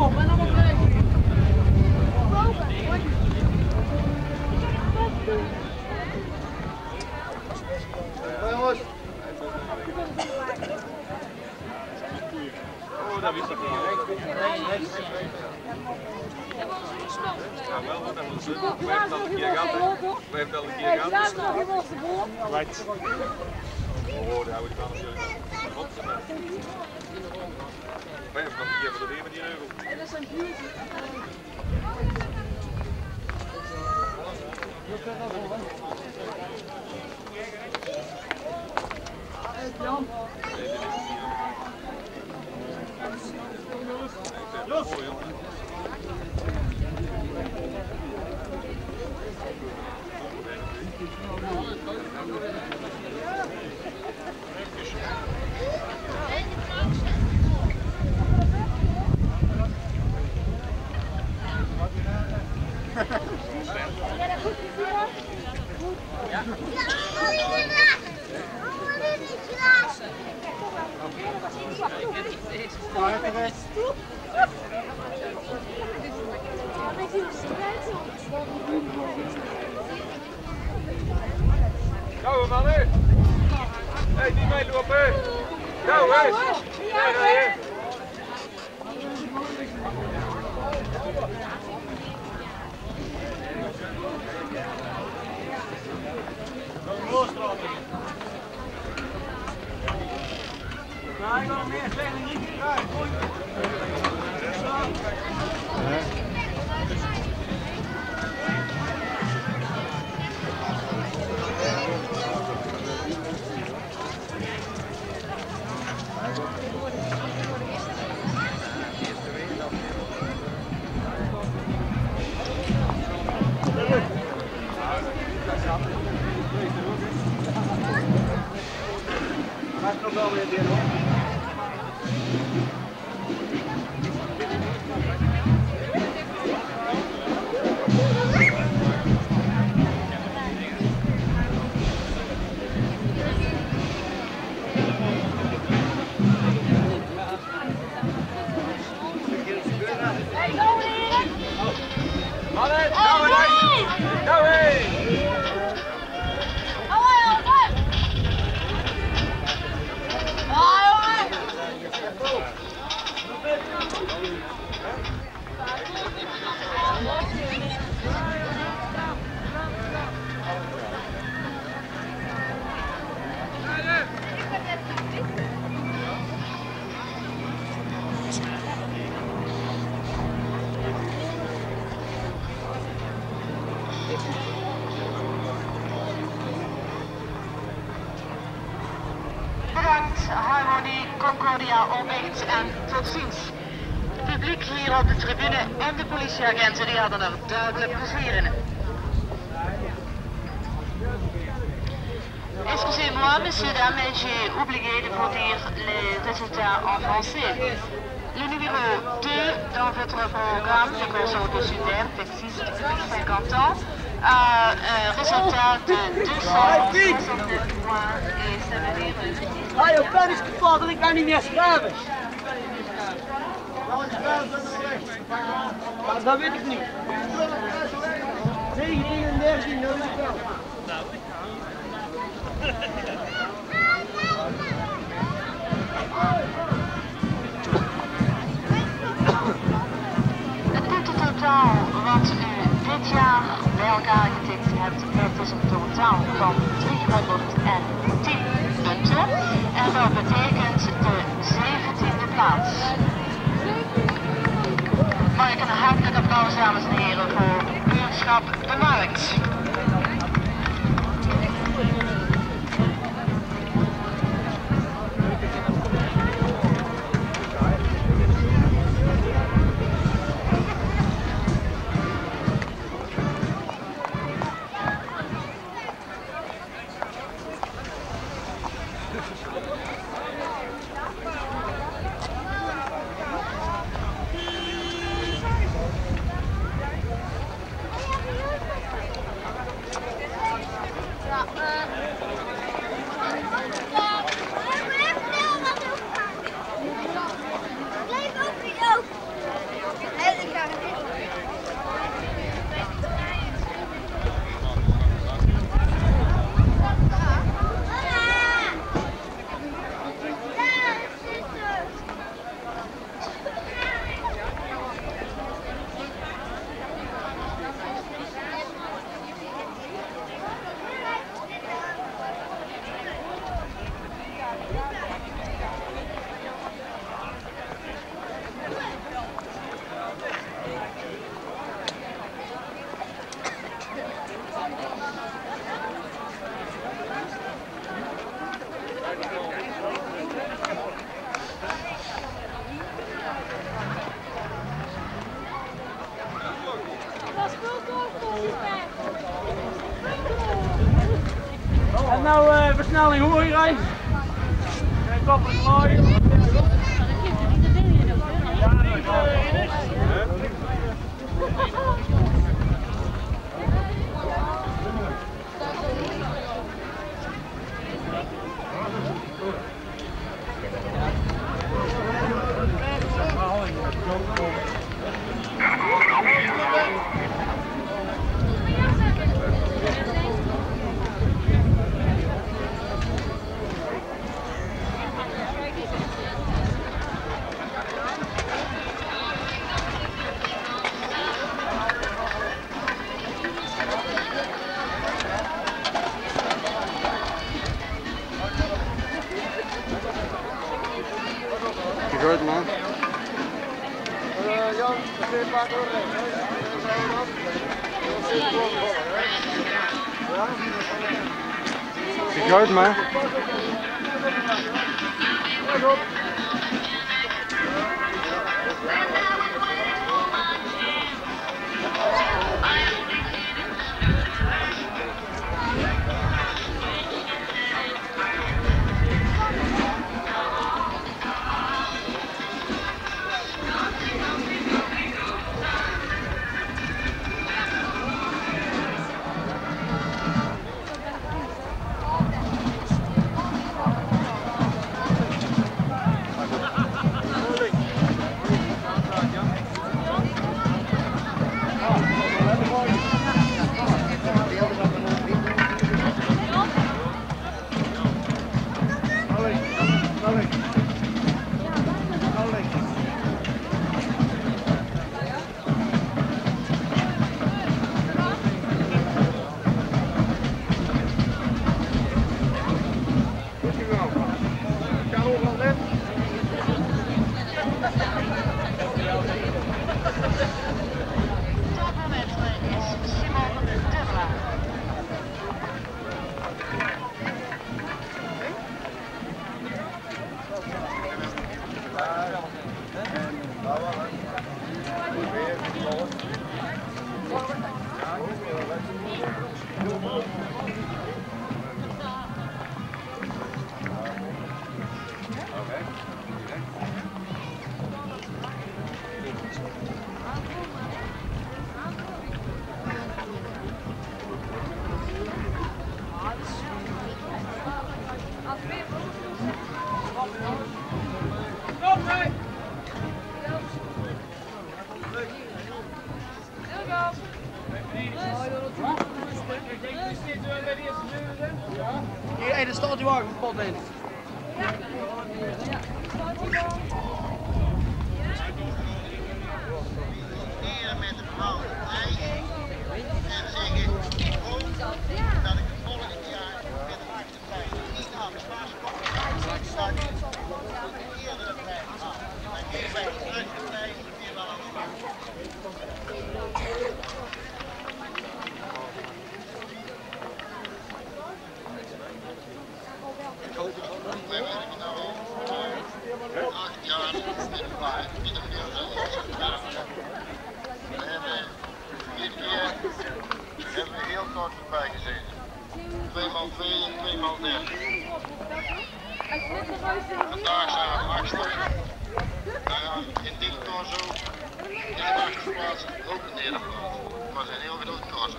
op en dan wat krijg je. Jongens. Oh, dat wist ik niet. Ja, wel, dat was het. We hebben al een keer gehad. We hebben al een keer gehad. Right. Oh, daar houden we van natuurlijk. We hebben nog een keer voor de weer met die euro. Dat is een beauty. Jan. Los! Go mannen! Hey, niet meelopen! Go eens! Nee, nee, Nee, ik wil nog meer zeggen, niet eruit. Hij is nog wel weer binnen hoor. Bedankt, Harmonie, Concordia, Olbicht en tot ziens. Het publiek hier op de tribune en de politieagenten die hadden er duidelijk plezier in. Excusez-moi, messieurs, dames, mais j'ai oublié de vous dire les résultats en français. Le numéro 2 dans votre programme, le corso de Super, taxiste depuis 50 ans, a un résultat de 269 points et ça veut dire... Ah, je pen is kapot en ik kan niet meer schrijven. Dat weet ik niet. 931, dat weet ik wel. Het totaal wat u dit jaar bij elkaar getikt hebt, dat is een totaal van 310 punten. En dat betekent de 17e plaats. Mag ik een hartelijk applaus, dames en heren, voor buurtschap De Markt. En nou versnelling hoor je rijden. Kijk, koppel is mooi. Good man. Jan, een paar keer Good man. Hier, er staat die wagen van pot in. Hier met de vrouw en zeggen dat ik het volgend jaar met de achterbij niet aan de spaarsport eerder prijs haal. Dan geef wij de achterbij weer wel aan de slag. Wij werken nou 8 jaar in de vaart, in de we hebben 4 keer hebben we heel kort erbij gezeten. 2x2 en 2x30. Vandaag zijn we 8e. In dit corso is de achterplaats ook een derde plaats. Het was een heel groot corso.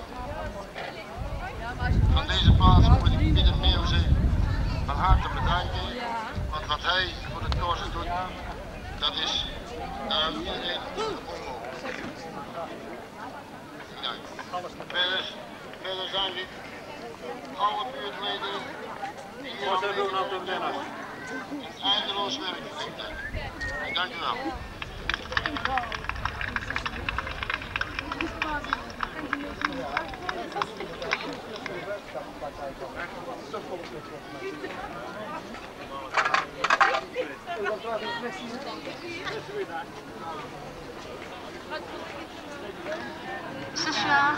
Van deze plaats moet ik Pieter Meeuwse van harte bedanken. Want wat hij voor het corso doet, dat is iedereen onmogelijk. Verder zijn we alle buurtleden die hier aanwezig zijn eindeloos werk verricht hebben. Dank u wel. Ce soir,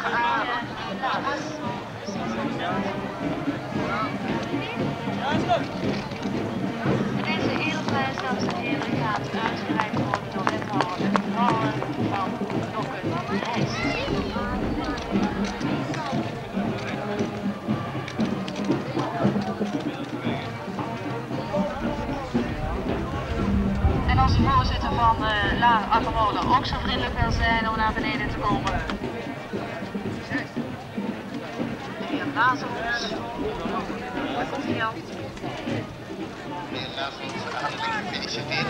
deze edelprijs, dames en heren, gaat uitgereikt worden door wethouder Vrouwen van Dokken. ook zo vriendelijk wil zijn om naar beneden te komen. Meneer Lazarus. Daar komt hij al. Meneer Lazarus, hartelijk gefeliciteerd.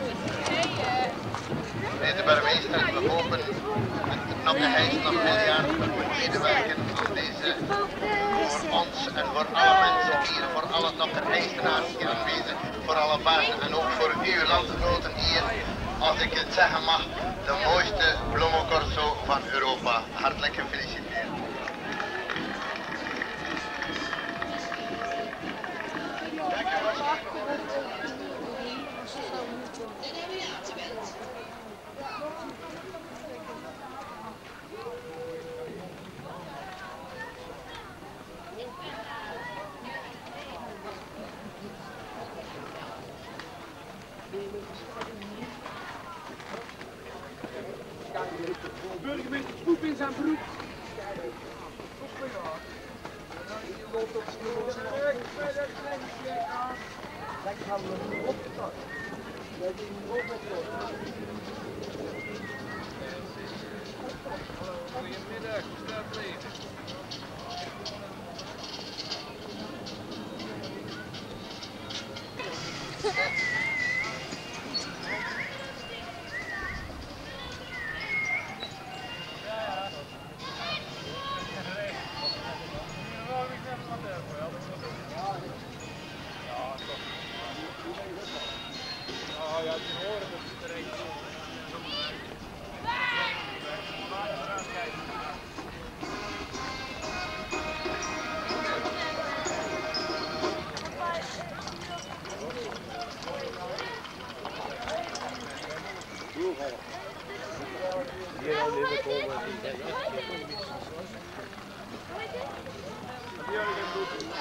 Meneer de burgemeester, we hopen met nog een heis nog miljard medewerken aan deze voor ons en voor alle mensen hier, voor alle Nokkerheistenaars hier aanwezig, voor alle bazen en ook voor uw landgenoten hier, als ik het zeggen mag, de mooiste bloemencorso van Europa. Hartelijk gefeliciteerd. Burgemeester poep in zijn broek. Goedemiddag, hoe staat het leven? Heb jij